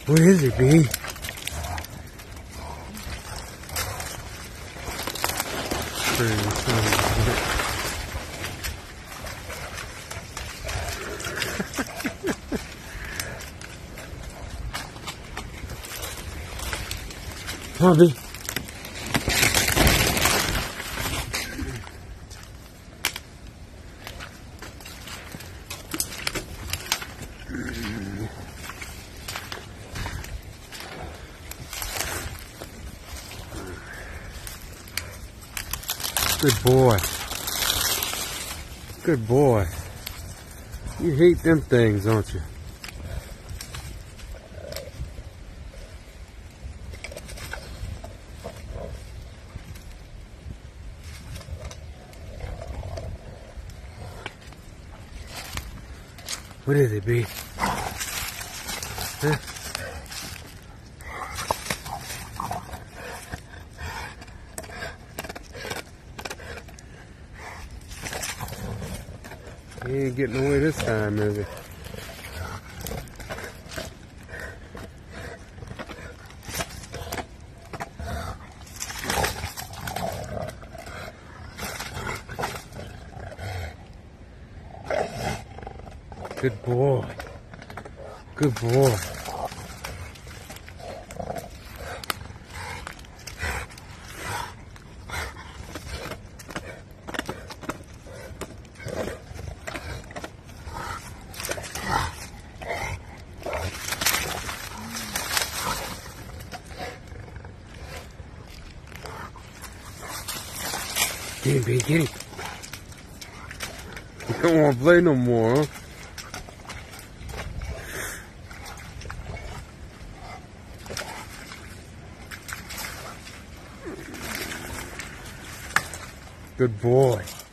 What is it, B? Come on, B. Good boy. Good boy. You hate them things, don't you? What is it, B? Huh? He ain't getting away this time, is he? Good boy. Good boy. Get him, B, get him. You don't want to play no more, huh? Good boy.